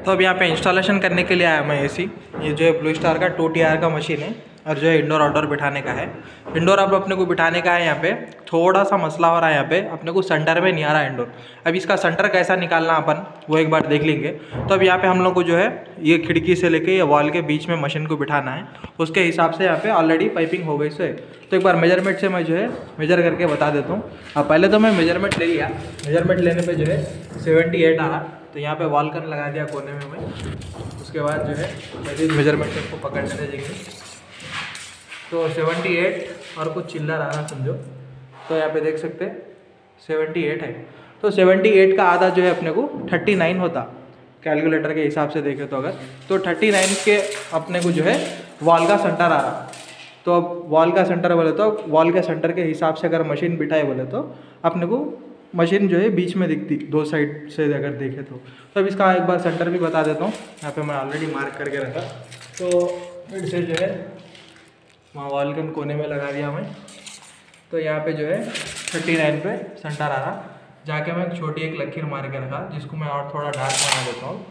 तो अब यहाँ पे इंस्टॉलेशन करने के लिए आया मैं एसी। ये जो है ब्लू स्टार का 2TR का मशीन है और जो है इंडोर आउटडोर बिठाने का है। इंडोर अब अपने को बिठाने का है। यहाँ पे थोड़ा सा मसला हो रहा है, यहाँ पे अपने को सेंटर में नहीं आ रहा है इंडोर। अब इसका सेंटर कैसा निकालना अपन वो एक बार देख लेंगे। तो अब यहाँ पे हम लोग को जो है ये खिड़की से लेके ये वॉल के बीच में मशीन को बिठाना है, उसके हिसाब से यहाँ पे ऑलरेडी पाइपिंग हो गई से। तो एक बार मेजरमेंट से मैं जो है मेजर करके बता देता हूँ। अब पहले तो मैं मेजरमेंट ले लिया, मेजरमेंट लेने पर जो है 78 आ रहा। तो यहाँ पे वॉल कन लगा दिया कोने में मैं। उसके बाद जो है मेरी मेजरमेंट को पकड़ने देंगे तो 78 और कुछ चिल्लर आ रहा समझो। तो यहाँ पे देख सकते हैं 78 है। तो 78 का आधा जो है अपने को 39 होता कैलकुलेटर के हिसाब से देखें तो अगर, तो 39 के अपने को जो है वॉल का सेंटर आ रहा। तो अब वॉल का सेंटर बोले तो वॉल के सेंटर के हिसाब से अगर मशीन बिठाए बोले तो अपने को मशीन जो है बीच में दिखती, दो साइड से अगर देखें तो। अब इसका एक बार सेंटर भी बता देता हूँ। यहाँ पे मैं ऑलरेडी मार्क करके रखा। तो फिर से जो है वहाँ वॉल के कोने में लगा दिया मैं। तो यहाँ पे जो है 39 पे सेंटर आ रहा। जाके मैं छोटी एक लकीर मार के रखा, जिसको मैं और थोड़ा डार्क बना देता हूँ।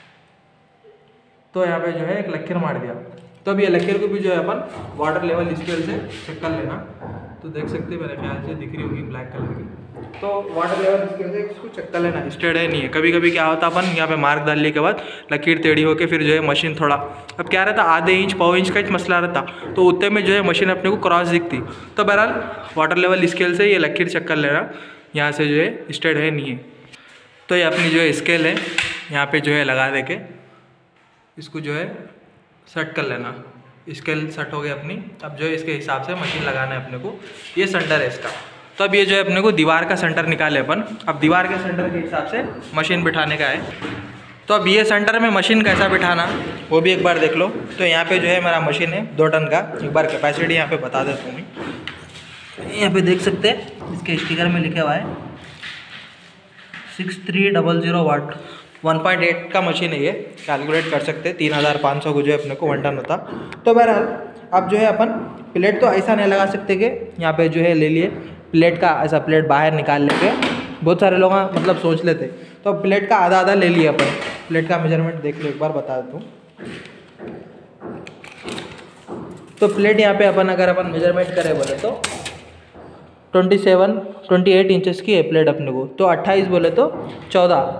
तो यहाँ पे जो है एक लकीर मार दिया। तो अब ये लकीर को भी जो है अपन वाटर लेवल स्केल से चेक कर लेना। तो देख सकते हैं मेरे ख्याल से दिख रही होगी ब्लैक कलर की। तो वाटर लेवल स्केल से इसको चेक कर लेना, स्टेड है नहीं है। कभी कभी क्या होता अपन यहाँ पे मार्क डालने के बाद लकीर टेढ़ी होकर फिर जो है मशीन थोड़ा, अब क्या रहता आधे इंच पाव इंच का मसला रहता, तो उतने में जो है मशीन अपने को क्रॉस दिखती। तो बहरहाल वाटर लेवल स्केल से ये लकीर चेक कर लेना, यहाँ से जो है स्टेड है नहीं है। तो ये अपनी जो है स्केल है यहाँ पे जो है लगा दे के इसको जो है सेट कर लेना। स्केल सेट हो गई अपनी। अब जो है इसके हिसाब से मशीन लगाना है अपने को। ये सेंटर है इसका। तो अब ये जो है अपने को दीवार का सेंटर निकाले अपन। अब दीवार के सेंटर के हिसाब से मशीन बिठाने का है। तो अब ये सेंटर में मशीन कैसा बिठाना वो भी एक बार देख लो। तो यहाँ पे जो है मेरा मशीन है 2 टन का। एक बार कैपेसिटी यहाँ पे बता देता हूँ मैं। यहाँ पे देख सकते हैं इसके स्टिकर में लिखा हुआ है 6300 वाट। 1.8 का मशीन है ये, कैलकुलेट कर सकते हैं। 3500 को जो है अपने को 1 टन होता। तो बहरहाल अब जो है अपन प्लेट तो ऐसा नहीं लगा सकते कि यहाँ पे जो है ले लिए प्लेट का ऐसा प्लेट बाहर निकाल लेके, बहुत सारे लोग मतलब सोच लेते। तो प्लेट का आधा आधा ले लिए अपन। प्लेट का मेजरमेंट देख लो एक बार बता देता हूँ। तो प्लेट यहाँ पे अपन अगर अपन मेजरमेंट करें बोले तो 28 इंचेस की है प्लेट अपने को। तो 28 बोले तो 14,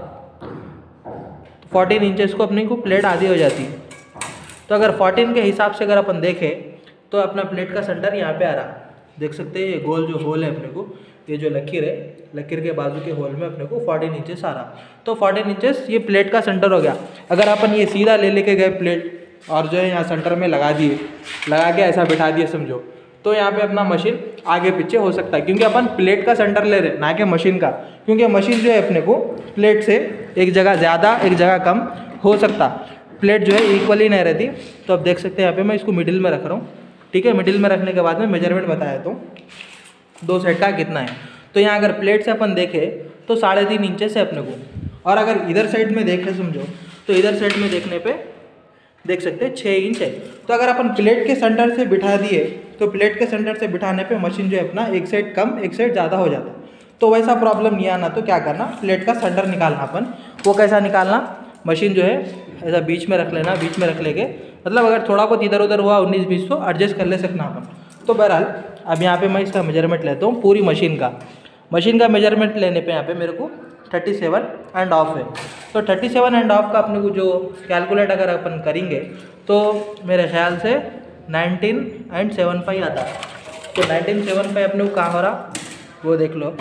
14 इंचेस को अपने को प्लेट आधी हो जाती है। तो अगर 14 के हिसाब से अगर अपन देखें तो अपना प्लेट का सेंटर यहाँ पे आ रहा, देख सकते हैं। ये गोल जो होल है अपने को, ये जो लकीर है, लकीर के बाजू के होल में अपने को 14 इंचेस आ रहा। तो 14 इंचेस ये प्लेट का सेंटर हो गया। अगर अपन ये सीधा ले लेके गए प्लेट और जो है यहाँ सेंटर में लगा दिए, लगा के ऐसा बिठा दिए समझो, तो यहाँ पे अपना मशीन आगे पीछे हो सकता है। क्योंकि अपन प्लेट का सेंटर ले रहे ना कि मशीन का। क्योंकि मशीन जो है अपने को प्लेट से एक जगह ज़्यादा एक जगह कम हो सकता, प्लेट जो है इक्वली नहीं रहती। तो अब देख सकते हैं यहाँ पे मैं इसको मिडिल में रख रहा हूँ। ठीक है, मिडिल में रखने के बाद में मेजरमेंट बताया तो 2 सेट का कितना है। तो यहाँ अगर प्लेट से अपन देखें तो 3.5 इंचेस है अपने को। और अगर इधर साइड में देखें समझो, तो इधर साइड में देखने पे देख सकते हैं 6 इंच है। तो अगर अपन प्लेट के सेंटर से बिठा दिए तो प्लेट के सेंटर से बिठाने पे मशीन जो है अपना एक साइड कम एक साइड ज़्यादा हो जाता है। तो वैसा प्रॉब्लम नहीं आना तो क्या करना, प्लेट का सेंटर निकालना अपन। वो कैसा निकालना, मशीन जो है ऐसा बीच में रख लेना। बीच में रख लेके मतलब अगर थोड़ा बहुत इधर उधर हुआ 19-20 तो एडजस्ट कर ले सकना अपन। तो बहरहाल अब यहाँ पे मैं इसका मेजरमेंट लेता हूँ पूरी मशीन का। मशीन का मेजरमेंट लेने पे यहाँ पे मेरे को 37.5 है। तो 37.5 का अपने को जो कैलकुलेट अगर अपन करेंगे तो मेरे ख्याल से 19.75 आता है। तो 19.75 अपने को कहाँ हो रहा वो देख लो।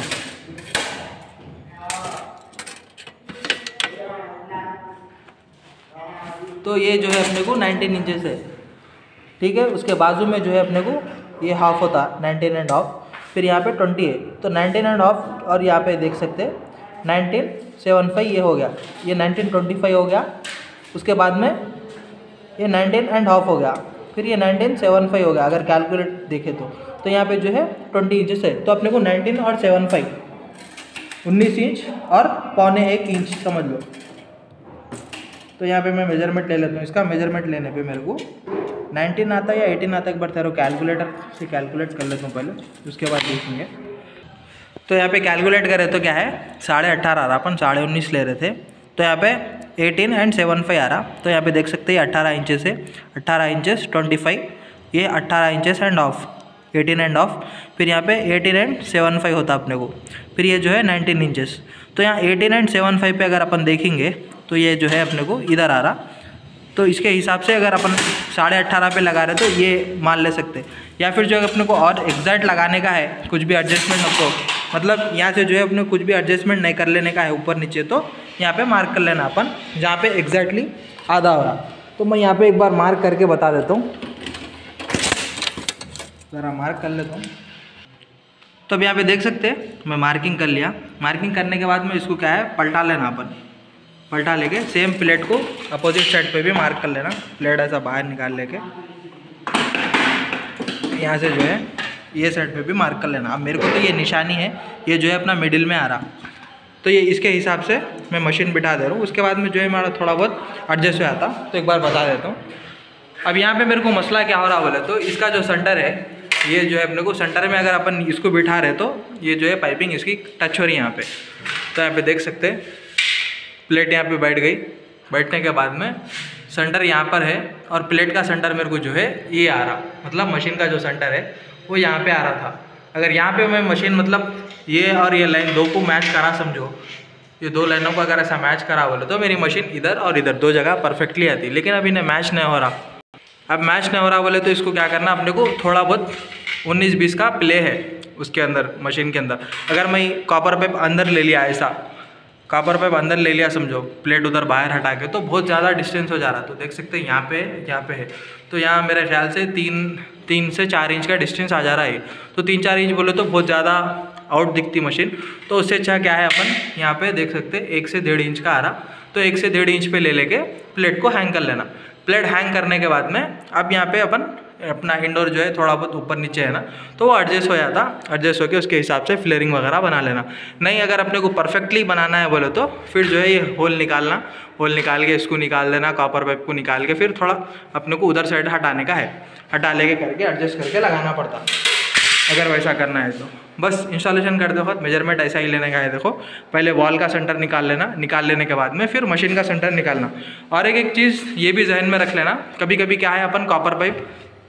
तो ये जो है अपने को 19 इंचेस है। ठीक है, उसके बाजू में जो है अपने को ये हाफ होता 19.5, फिर यहाँ पे 20 है। तो 19.5 और यहाँ पे देख सकते हैं 19.75 ये हो गया, ये 19.25 हो गया। उसके बाद में ये 19.5 हो गया, फिर ये 19.75 हो गया अगर कैलकुलेट देखें तो यहाँ पे जो है 20 इंचेस है। तो अपने को 19 और 75 19 इंच और 1.25 इंच समझ लो। तो यहाँ पे मैं मेजरमेंट ले लेता हूँ। इसका मेजरमेंट लेने पे मेरे को 19 आता है या 18 आता है, एक बार तेरे कैलकुलेटर से कैलकुलेट कर लेता हूँ पहले, उसके बाद देखेंगे। तो यहाँ पे कैलकुलेट करें तो क्या है 18.5 आ रहा, अपन 19.5 ले रहे थे। तो यहाँ पे 18 एंड 75 आ रहा। तो यहाँ पे देख सकते हैं 18 इंचेस है, 18 इंचेस 25, ये 18 inches and half, 18 and half, फिर यहाँ पे 18 एंड 75 होता अपने को, फिर ये जो है 19 इंचेस। तो यहाँ 18 एंड 75 पे अगर अपन देखेंगे तो ये जो है अपने को इधर आ रहा। तो इसके हिसाब से अगर अपन 18.5 पे लगा रहे तो ये मान ले सकते, या फिर जो अपने को और एग्जैक्ट लगाने का है, कुछ भी एडजस्टमेंट आपको, मतलब यहाँ से जो है अपने कुछ भी एडजस्टमेंट नहीं कर लेने का है ऊपर नीचे, तो यहाँ पे मार्क कर लेना अपन जहाँ पे एग्जैक्टली आधा हो रहा। तो मैं यहाँ पे एक बार मार्क करके बता देता हूँ, ज़रा मार्क कर लेता हूँ। तो अब यहाँ पे देख सकते हैं मैं मार्किंग कर लिया। मार्किंग करने के बाद में इसको क्या है पलटा लेना, अपन पलटा लेके सेम प्लेट को अपोजिट साइड पे भी मार्क कर लेना। प्लेट ऐसा बाहर निकाल लेके यहाँ से जो है ये साइड पे भी मार्क कर लेना। अब मेरे को तो ये निशानी है, ये जो है अपना मिडिल में आ रहा, तो ये इसके हिसाब से मैं मशीन बिठा दे रहा हूँ। उसके बाद में जो है हमारा थोड़ा बहुत एडजस्ट हो जाता, तो एक बार बता देता हूँ। अब यहाँ पे मेरे को मसला क्या हो रहा बोले तो इसका जो सेंटर है, ये जो है अपने को सेंटर में अगर अपन इसको बिठा रहे तो ये जो है पाइपिंग इसकी टच हो रही है यहाँ पे। तो यहाँ पे देख सकते हैं प्लेट यहाँ पे बैठ गई। बैठने के बाद में सेंटर यहाँ पर है और प्लेट का सेंटर मेरे को जो है ये आ रहा, मतलब मशीन का जो सेंटर है वो यहाँ पे आ रहा था। अगर यहाँ पे मैं मशीन मतलब ये और ये लाइन दो को मैच करा, समझो ये दो लाइनों को अगर ऐसा मैच करा बोले तो मेरी मशीन इधर और इधर दो जगह परफेक्टली आती। लेकिन अभी इन्हें मैच नहीं हो रहा। अब मैच नहीं हो रहा बोले तो इसको क्या करना अपने को, थोड़ा बहुत 19-20 का प्ले है उसके अंदर, मशीन के अंदर। अगर मैं कॉपर पाइप अंदर ले लिया, ऐसा कॉपर पाइप अंदर ले लिया समझो, प्लेट उधर बाहर हटा के, तो बहुत ज़्यादा डिस्टेंस हो जा रहा। तो देख सकते हैं यहाँ पे है, तो यहाँ मेरे ख्याल से 3 से 4 इंच का डिस्टेंस आ जा रहा है। तो 3-4 इंच बोले तो बहुत ज़्यादा आउट दिखती मशीन। तो उससे अच्छा क्या है अपन यहाँ पे देख सकते 1 से 1.5 इंच का आ रहा, तो 1 से 1.5 इंच पे ले लेके प्लेट को हैंग कर लेना। प्लेट हैंग करने के बाद में अब यहाँ पे अपन अपना इंडोर जो है थोड़ा बहुत ऊपर नीचे है ना, तो वो एडजस्ट हो जाता। एडजस्ट होकर उसके हिसाब से फ्लेयरिंग वगैरह बना लेना। नहीं अगर अपने को परफेक्टली बनाना है बोले तो फिर जो है ये होल निकालना, होल निकाल के इसको निकाल देना, कॉपर पाइप को निकाल के फिर थोड़ा अपने को उधर साइड हटाने का है, हटा लेके करके एडजस्ट करके लगाना पड़ता अगर वैसा करना है तो। बस इंस्टॉलेशन करते वक्त मेजरमेंट ऐसा ही लेने का है। देखो पहले वॉल का सेंटर निकाल लेना, निकाल लेने के बाद में फिर मशीन का सेंटर निकालना। और एक चीज़ ये भी जहन में रख लेना, कभी कभी क्या है अपन कॉपर पाइप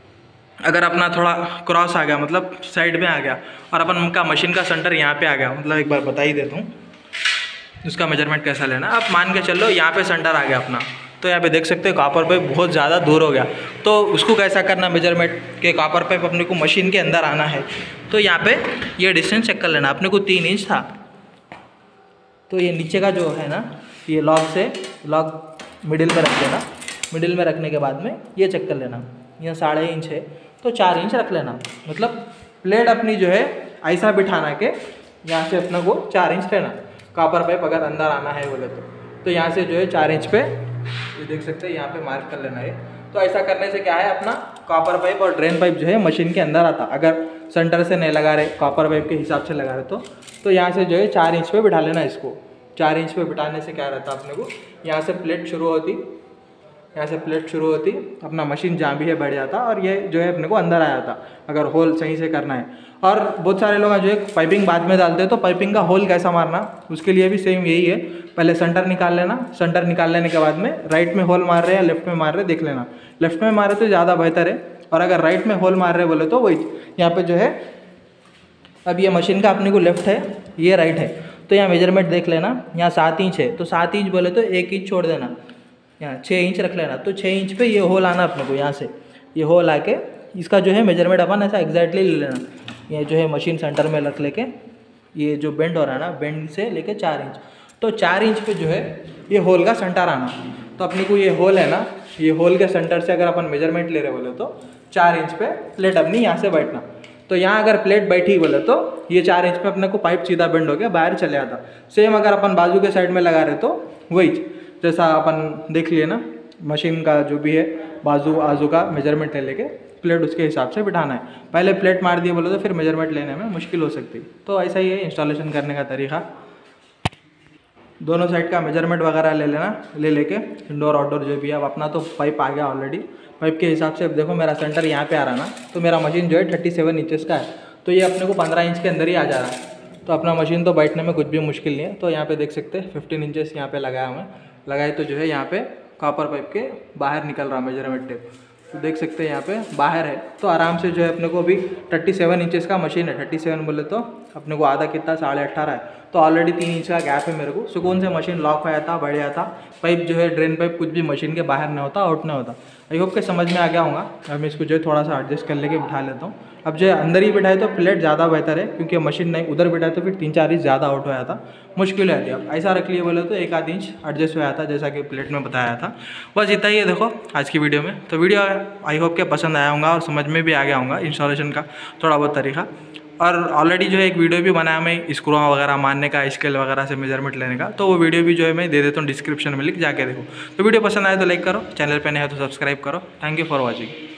अगर अपना थोड़ा क्रॉस आ गया, मतलब साइड में आ गया, और अपन उनका मशीन का सेंटर यहाँ पे आ गया, मतलब एक बार बता ही देता हूँ उसका मेजरमेंट कैसा लेना। अब मान के चलो यहाँ पे सेंटर आ गया अपना, तो यहाँ पे देख सकते हैं कॉपर पाइप बहुत ज़्यादा दूर हो गया। तो उसको कैसा करना मेजरमेंट के कॉपर पाइप अपने को मशीन के अंदर आना है, तो यहाँ पे ये डिस्टेंस चेक कर लेना। अपने को 3 इंच था, तो ये नीचे का जो है ना, ये लॉक मिडिल में रख लेना। मिडिल में रखने के बाद में ये चेक कर लेना, यहाँ 1.5 इंच है तो 4 इंच रख लेना। मतलब प्लेट अपनी जो है ऐसा बिठाना के यहाँ से अपने को 4 इंच लेना। कॉपर पाइप अगर अंदर आना है बोले तो यहाँ से जो है 4 इंच पे ये देख सकते हैं यहाँ पे मार्क कर लेना है। तो ऐसा करने से क्या है अपना कॉपर पाइप और ड्रेन पाइप जो है मशीन के अंदर आता। अगर सेंटर से नहीं लगा रहे, कॉपर पाइप के हिसाब से लगा रहे तो यहाँ से जो है 4 इंच पे बिठा लेना इसको। 4 इंच पे बिठाने से क्या रहता अपने को, यहाँ से प्लेट शुरू होती, यहाँ से प्लेट शुरू होती, अपना मशीन जहाँ भी है बैठ जाता और ये जो है अपने को अंदर आ जाता अगर होल सही से करना है। और बहुत सारे लोग जो है पाइपिंग बाद में डालते हैं, तो पाइपिंग का होल कैसा मारना उसके लिए भी सेम यही है। पहले सेंटर निकाल लेना, सेंटर निकाल लेने के बाद में राइट में होल मार रहे हैं या लेफ्ट में मार रहे देख लेना। लेफ्ट में मारे तो ज़्यादा बेहतर है, और अगर राइट में होल मार रहे बोले तो वही यहाँ पे जो है, अब ये मशीन का अपने को लेफ्ट है, ये राइट है, तो यहाँ मेजरमेंट देख लेना। यहाँ 7 इंच है तो 7 इंच बोले तो 1 इंच छोड़ देना, यहाँ 6 इंच रख लेना। तो 6 इंच पे ये होल आना अपने को, यहाँ से ये होल आके इसका जो है मेजरमेंट अपन ऐसा एग्जैक्टली ले लेना। ये जो है मशीन सेंटर में रख लेके ये जो बेंड हो रहा है ना, बेंड से लेके 4 इंच, तो 4 इंच पे जो है ये होल का सेंटर आना। तो अपने को ये होल है ना, ये होल के सेंटर से अगर अपन मेजरमेंट ले रहे बोले तो 4 इंच पे प्लेट अपनी यहाँ से बैठना। तो यहाँ अगर प्लेट बैठी बोले तो ये 4 इंच पे अपने को पाइप सीधा बेंड हो गया, बाहर चले आता। सेम अगर अपन बाजू के साइड में लगा रहे तो वही जैसा अपन देख लिए ना, मशीन का जो भी है बाजू आजू का मेजरमेंट ले लेके प्लेट उसके हिसाब से बिठाना है। पहले प्लेट मार दिए बोले तो फिर मेजरमेंट लेने में मुश्किल हो सकती। तो ऐसा ही है इंस्टॉलेशन करने का तरीका। दोनों साइड का मेजरमेंट वगैरह ले लेना, ले लेके इंडोर आउटडोर जो भी है। अब अपना तो पाइप आ गया ऑलरेडी, पाइप के हिसाब से अब देखो मेरा सेंटर यहाँ पे आ रहा ना, तो मेरा मशीन जो है 37 इंचेस का है, तो ये अपने को 15 इंच के अंदर ही आ जा रहा है। तो अपना मशीन तो बैठने में कुछ भी मुश्किल नहीं है। तो यहाँ पे देख सकते हैं 15 इंचेस यहाँ पे लगाया हमें, लगाए तो जो है यहाँ पे कॉपर पाइप के बाहर निकल रहा मेजरमेंट टेप, तो देख सकते हैं यहाँ पे बाहर है। तो आराम से जो है अपने को अभी 37 इंचेस का मशीन है, 37 बोले तो अपने को आधा कितना 18.5 है, तो ऑलरेडी 3 इंच का गैप है मेरे को। सुकून से मशीन लॉक हो जाता, बढ़ जाता, पाइप जो है ड्रेन पाइप कुछ भी मशीन के बाहर नहीं होता, आउट नहीं होता। आई होप के समझ में आ गया होगा। अब मैं इसको जो है थोड़ा सा एडजस्ट कर लेके बिठा लेता हूँ। अब जो है अंदर ही बिठाए तो प्लेट ज़्यादा बेहतर है, क्योंकि मशीन नहीं उधर बिठाए तो फिर 3-4 इंच ज़्यादा आउट हो जाता, मुश्किल हो जाती है। अब ऐसा रख लिए बोले तो 1-आध इंच एडजस्ट हो जाता, जैसा कि प्लेट में बताया था। बस इतना ही है देखो आज की वीडियो में। तो वीडियो आई होप के पसंद आया होगा और समझ में भी आ गया होगा इंस्टॉलेशन का थोड़ा बहुत तरीका। और ऑलरेडी जो है एक वीडियो भी बनाया मैं स्क्रू वगैरह मारने का, स्केल वगैरह से मेजरमेंट लेने का, तो वो वीडियो भी जो है मैं दे देता हूँ डिस्क्रिप्शन में, लिंक जाके देखो। तो वीडियो पसंद आए तो लाइक करो, चैनल पे नए हो तो सब्सक्राइब करो। Thank you for watching.